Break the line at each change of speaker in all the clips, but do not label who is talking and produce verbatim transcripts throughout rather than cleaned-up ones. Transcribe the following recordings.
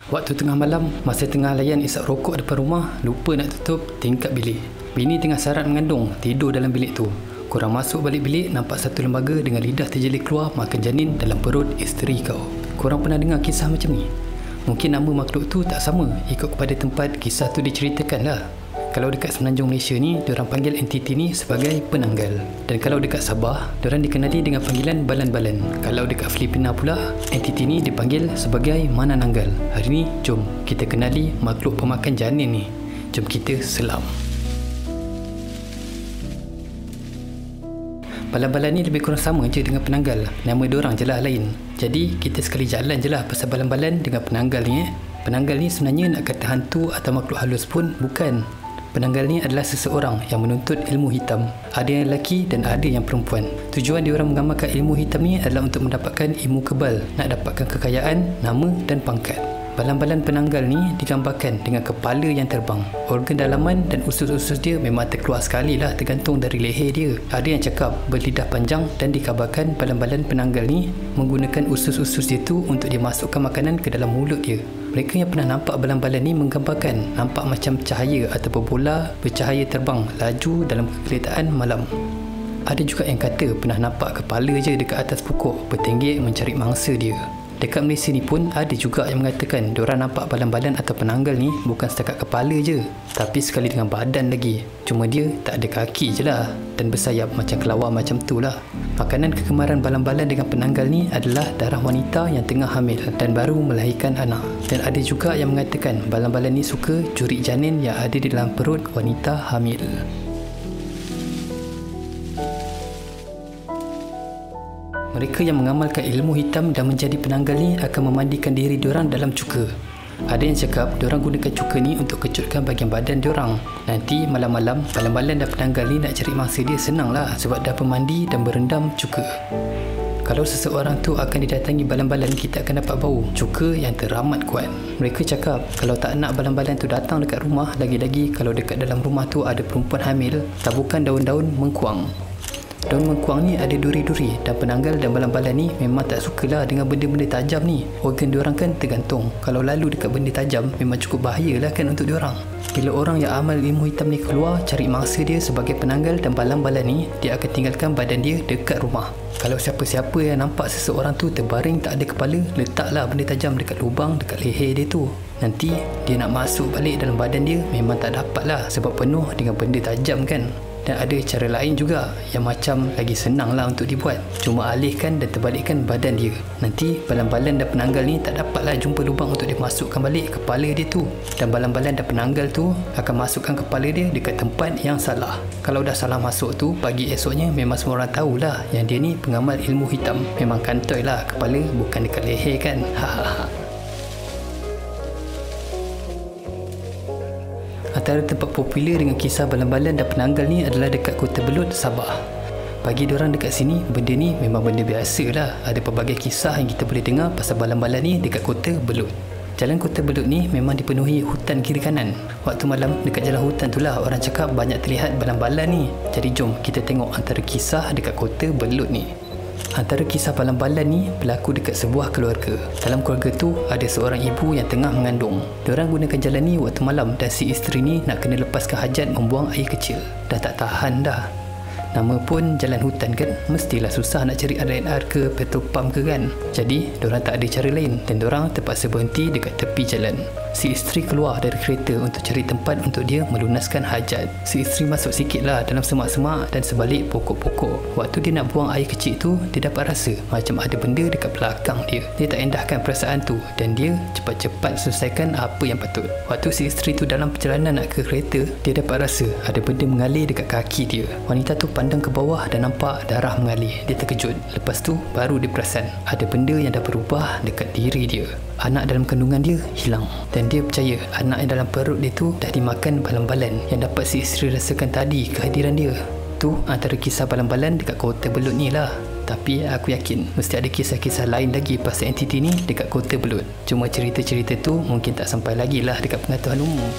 Waktu tengah malam, masa tengah layan isap rokok depan rumah, lupa nak tutup tingkap bilik. Bini tengah sarat mengandung, tidur dalam bilik tu. Korang masuk balik bilik, nampak satu lembaga dengan lidah terjelik keluar makan janin dalam perut isteri kau. Korang pernah dengar kisah macam ni? Mungkin nama makhluk tu tak sama ikut kepada tempat kisah tu diceritakan lah. Kalau dekat Semenanjung Malaysia ni, diorang panggil entiti ni sebagai penanggal. Dan kalau dekat Sabah, diorang dikenali dengan panggilan balan-balan. Kalau dekat Filipina pula, entiti ni dipanggil sebagai manananggal. Hari ni, jom kita kenali makhluk pemakan janin ni. Jom kita selam. Balan-balan ni lebih kurang sama je dengan penanggal. Nama diorang je lah lain. Jadi, kita sekali jalan je lah pasal balan-balan dengan penanggal ni eh. Penanggal ni sebenarnya nak kata hantu atau makhluk halus pun bukan. Penanggal ni adalah seseorang yang menuntut ilmu hitam. Ada yang lelaki dan ada yang perempuan. Tujuan diorang mengamalkan ilmu hitam ni adalah untuk mendapatkan ilmu kebal, nak dapatkan kekayaan, nama dan pangkat. Balan-balan penanggal ni digambarkan dengan kepala yang terbang. Organ dalaman dan usus-usus dia memang terkeluar sekali lah, tergantung dari leher dia. Ada yang cakap berlidah panjang dan dikabarkan balan-balan penanggal ni menggunakan usus-usus dia tu untuk dia masukkan makanan ke dalam mulut dia. Mereka yang pernah nampak balan-balan ni menggambarkan nampak macam cahaya atau bola bercahaya terbang laju dalam kegelitaan malam. Ada juga yang kata pernah nampak kepala je dekat atas pokok bertenggek mencari mangsa dia. Dekat Malaysia ni pun ada juga yang mengatakan diorang nampak balan-balan atau penanggal ni bukan setakat kepala je, tapi sekali dengan badan lagi. Cuma dia tak ada kaki je lah dan bersayap macam kelawar macam tu lah. Makanan kegemaran balan-balan dengan penanggal ni adalah darah wanita yang tengah hamil dan baru melahirkan anak. Dan ada juga yang mengatakan balan-balan ni suka curi janin yang ada di dalam perut wanita hamil. Mereka yang mengamalkan ilmu hitam dan menjadi penanggal ni akan memandikan diri diorang dalam cuka. Ada yang cakap diorang gunakan cuka ni untuk kecutkan bahagian badan diorang. Nanti malam-malam, balan-balan dan penanggal ni nak cari mangsa dia senang lah sebab dah pemandi dan berendam cuka. Kalau seseorang tu akan didatangi balan-balan, kita akan dapat bau cuka yang teramat kuat. Mereka cakap kalau tak nak balan-balan tu datang dekat rumah, lagi-lagi kalau dekat dalam rumah tu ada perempuan hamil, taburkan daun-daun mengkuang. Daun mengkuang ni ada duri-duri dan penanggal dan balan-balan ni memang tak sukalah dengan benda-benda tajam ni. Organ diorang kan tergantung. Kalau lalu dekat benda tajam memang cukup bahayalah kan untuk diorang. Bila orang yang amal ilmu hitam ni keluar cari mangsa dia sebagai penanggal dan balan-balan ni, dia akan tinggalkan badan dia dekat rumah. Kalau siapa-siapa yang nampak seseorang tu terbaring tak ada kepala, letaklah benda tajam dekat lubang dekat leher dia tu. Nanti dia nak masuk balik dalam badan dia memang tak dapat lah sebab penuh dengan benda tajam kan. Dan ada cara lain juga yang macam lagi senang lah untuk dibuat. Cuma alihkan dan terbalikkan badan dia. Nanti balan-balan dan penanggal ni tak dapatlah jumpa lubang untuk dia masukkan balik kepala dia tu. Dan balan-balan dan penanggal tu akan masukkan kepala dia dekat tempat yang salah. Kalau dah salah masuk tu, pagi esoknya memang semua orang tahulah yang dia ni pengamal ilmu hitam. Memang kantoi lah kepala, bukan dekat leher kan. Hahaha. Antara tempat popular dengan kisah balan-balan dan penanggal ni adalah dekat Kota Belud, Sabah. Bagi diorang dekat sini, benda ni memang benda biasa lah. Ada pelbagai kisah yang kita boleh dengar pasal balan-balan ni dekat Kota Belud. Jalan Kota Belud ni memang dipenuhi hutan kiri kanan. Waktu malam dekat jalan hutan tu lah orang cakap banyak terlihat balan-balan ni. Jadi jom kita tengok antara kisah dekat Kota Belud ni. Antara kisah balan-balan ni berlaku dekat sebuah keluarga. Dalam keluarga tu ada seorang ibu yang tengah mengandung. Diorang gunakan jalan ni waktu malam dan si isteri ni nak kena lepaskan hajat membuang air kecil. Dah tak tahan dah. Nama pun jalan hutan kan, mestilah susah nak cari R and R ke petrol pump ke kan. Jadi diorang tak ada cara lain dan diorang terpaksa berhenti dekat tepi jalan. Si isteri keluar dari kereta untuk cari tempat untuk dia melunaskan hajat. Si isteri masuk sikit lah dalam semak-semak dan sebalik pokok-pokok. Waktu dia nak buang air kecil tu, dia dapat rasa macam ada benda dekat belakang dia. Dia tak endahkan perasaan tu dan dia cepat-cepat selesaikan apa yang patut. Waktu si isteri tu dalam perjalanan nak ke kereta, dia dapat rasa ada benda mengalir dekat kaki dia. Wanita tu pandang ke bawah dan nampak darah mengalir. Dia terkejut. Lepas tu baru dia perasan ada benda yang dah berubah dekat diri dia. Anak dalam kandungan dia hilang dan dia percaya anak yang dalam perut dia tu dah dimakan balan-balan yang dapat si isteri rasakan tadi kehadiran dia. Tu antara kisah balan-balan dekat Kota Belud ni lah. Tapi aku yakin mesti ada kisah-kisah lain lagi pasal entiti ni dekat Kota Belud. Cuma cerita-cerita tu mungkin tak sampai lagi lah dekat pengetahuan umum.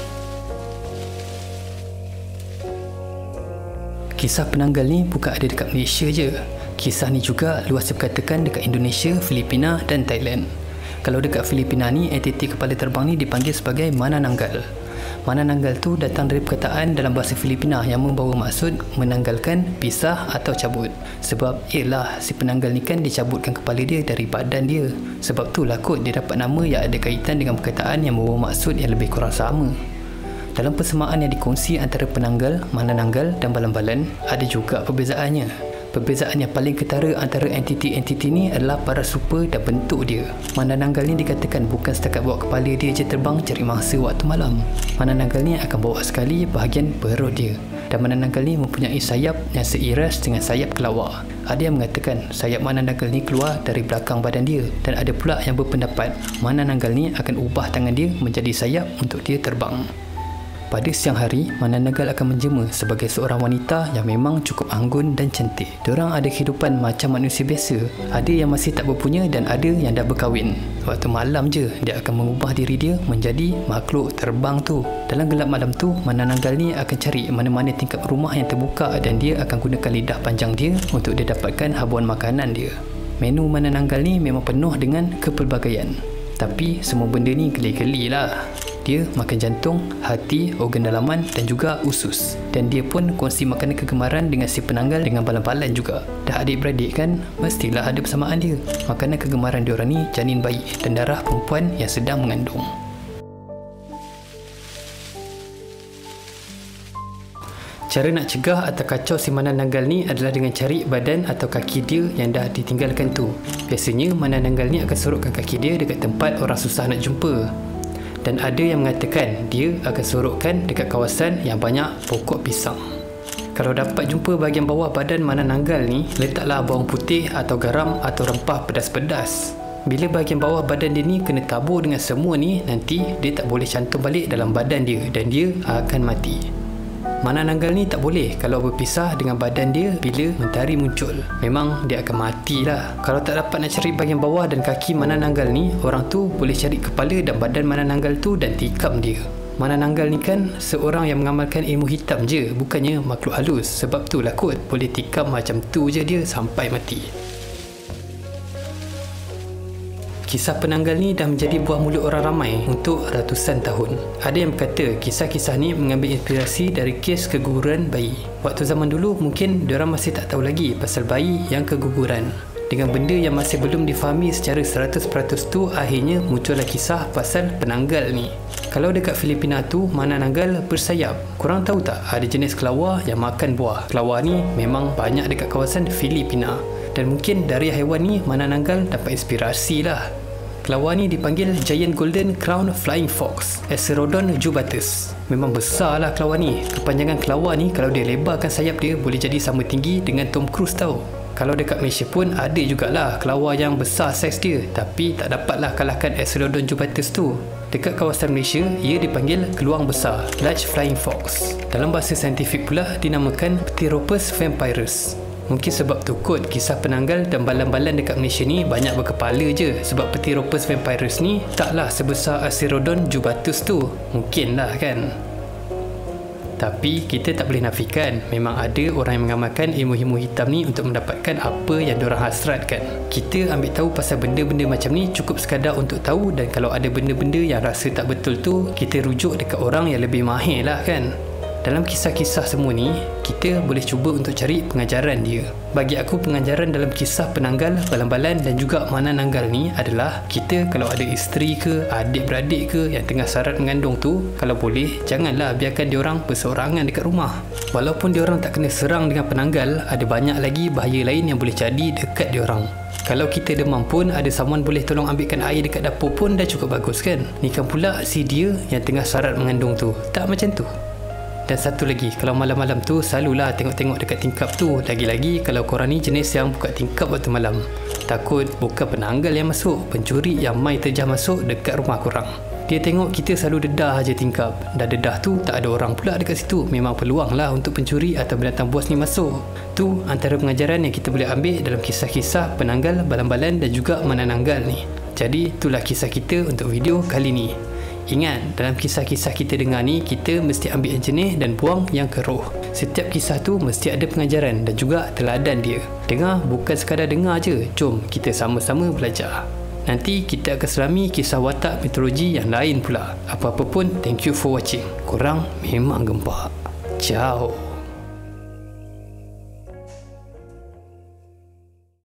Kisah penanggal ni bukan ada dekat Malaysia je. Kisah ni juga luas diperkatakan dekat Indonesia, Filipina dan Thailand. Kalau dekat Filipina ni, entiti kepala terbang ni dipanggil sebagai manananggal. Manananggal tu datang dari perkataan dalam bahasa Filipina yang membawa maksud menanggalkan, pisah atau cabut. Sebab ialah si penanggal ni kan dicabutkan kepala dia dari badan dia. Sebab tu lah kot dia dapat nama yang ada kaitan dengan perkataan yang membawa maksud yang lebih kurang sama. Dalam persamaan yang dikongsi antara penanggal, manananggal dan balan-balan, ada juga perbezaannya. Perbezaan yang paling ketara antara entiti-entiti ni adalah paras rupa dan bentuk dia. Manananggal ni dikatakan bukan setakat bawa kepala dia je terbang cari mangsa waktu malam. Manananggal ni akan bawa sekali bahagian perut dia. Dan manananggal ni mempunyai sayap yang seiras dengan sayap kelawar. Ada yang mengatakan sayap manananggal ni keluar dari belakang badan dia. Dan ada pula yang berpendapat manananggal ni akan ubah tangan dia menjadi sayap untuk dia terbang. Pada siang hari, manananggal akan menjema sebagai seorang wanita yang memang cukup anggun dan cantik. Diorang ada kehidupan macam manusia biasa. Ada yang masih tak berpunya dan ada yang dah berkahwin. Waktu malam je, dia akan mengubah diri dia menjadi makhluk terbang tu. Dalam gelap malam tu, manananggal ni akan cari mana-mana tingkap rumah yang terbuka dan dia akan gunakan lidah panjang dia untuk dia dapatkan habuan makanan dia. Menu manananggal ni memang penuh dengan kepelbagaian. Tapi semua benda ni geli-geli lah. Dia makan jantung, hati, organ dalaman dan juga usus. Dan dia pun kongsi makanan kegemaran dengan si penanggal dengan balan-balan juga. Dah adik-beradik kan, mestilah ada persamaan dia. Makanan kegemaran diorang ni janin bayi dan darah perempuan yang sedang mengandung. Cara nak cegah atau kacau si manananggal ni adalah dengan cari badan atau kaki dia yang dah ditinggalkan tu. Biasanya manananggal ni akan sorokkan kaki dia dekat tempat orang susah nak jumpa. Dan ada yang mengatakan dia akan sorokkan dekat kawasan yang banyak pokok pisang. Kalau dapat jumpa bahagian bawah badan manananggal ni, letaklah bawang putih atau garam atau rempah pedas-pedas. Bila bahagian bawah badan dia ni kena tabur dengan semua ni, nanti dia tak boleh cantum balik dalam badan dia dan dia akan mati. Manananggal ni tak boleh kalau berpisah dengan badan dia bila mentari muncul. Memang dia akan matilah. Kalau tak dapat nak cari bahagian bawah dan kaki manananggal ni, orang tu boleh cari kepala dan badan manananggal tu dan tikam dia. Manananggal ni kan seorang yang mengamalkan ilmu hitam je, bukannya makhluk halus. Sebab tu lah kot boleh tikam macam tu je dia sampai mati. Kisah penanggal ni dah menjadi buah mulut orang ramai untuk ratusan tahun. Ada yang berkata kisah-kisah ni mengambil inspirasi dari kes keguguran bayi. Waktu zaman dulu mungkin diorang masih tak tahu lagi pasal bayi yang keguguran. Dengan benda yang masih belum difahami secara seratus peratus tu, akhirnya muncullah kisah pasal penanggal ni. Kalau dekat Filipina tu, manananggal bersayap. Korang tahu tak ada jenis kelawar yang makan buah? Kelawar ni memang banyak dekat kawasan Filipina. Dan mungkin dari haiwan ni manananggal dapat inspirasi lah. Kelawar ni dipanggil Giant Golden Crown Flying Fox, Acerodon jubatus. Memang besar lah kelawar ni. Kepanjangan kelawar ni kalau dia lebarkan sayap dia boleh jadi sama tinggi dengan Tom Cruise tau. Kalau dekat Malaysia pun ada jugalah kelawar yang besar saiz dia, tapi tak dapatlah kalahkan Acerodon jubatus tu. Dekat kawasan Malaysia, ia dipanggil keluang besar, Large Flying Fox. Dalam bahasa saintifik pula dinamakan Pteropus vampirus. Mungkin sebab tu kot kisah penanggal dan balan-balan dekat Malaysia ni banyak berkepala je. Sebab Pteropus vampirus ni taklah sebesar Acerodon jubatus tu. Mungkinlah kan. Tapi kita tak boleh nafikan, memang ada orang yang mengamalkan ilmu-ilmu hitam ni untuk mendapatkan apa yang diorang hasratkan. Kita ambil tahu pasal benda-benda macam ni cukup sekadar untuk tahu, dan kalau ada benda-benda yang rasa tak betul tu, kita rujuk dekat orang yang lebih mahir lah kan. Dalam kisah-kisah semua ni, kita boleh cuba untuk cari pengajaran dia. Bagi aku, pengajaran dalam kisah penanggal, balan-balan dan juga manananggal ni adalah kita kalau ada isteri ke, adik-beradik ke yang tengah sarat mengandung tu, kalau boleh, janganlah biarkan diorang berseorangan dekat rumah. Walaupun diorang tak kena serang dengan penanggal, ada banyak lagi bahaya lain yang boleh jadi dekat diorang. Kalau kita demam pun, ada someone boleh tolong ambilkan air dekat dapur pun dah cukup bagus kan. Nikah pula si dia yang tengah sarat mengandung tu. Tak macam tu. Dan satu lagi, kalau malam-malam tu selalulah tengok-tengok dekat tingkap tu. Lagi-lagi kalau korang ni jenis yang buka tingkap waktu malam. Takut bukan penanggal yang masuk, pencuri yang mai terjah masuk dekat rumah korang. Dia tengok kita selalu dedah je tingkap. Dah dedah tu tak ada orang pula dekat situ, memang peluang lah untuk pencuri atau binatang buas ni masuk. Tu antara pengajaran yang kita boleh ambil dalam kisah-kisah penanggal, balan-balan dan juga manananggal ni. Jadi itulah kisah kita untuk video kali ni. Ingat, dalam kisah-kisah kita dengar ni, kita mesti ambil yang jenis dan buang yang keruh. Setiap kisah tu mesti ada pengajaran dan juga teladan dia. Dengar bukan sekadar dengar je, jom kita sama-sama belajar. Nanti kita akan selami kisah watak mitologi yang lain pula. Apa-apa pun, thank you for watching. Korang memang gempak. Ciao.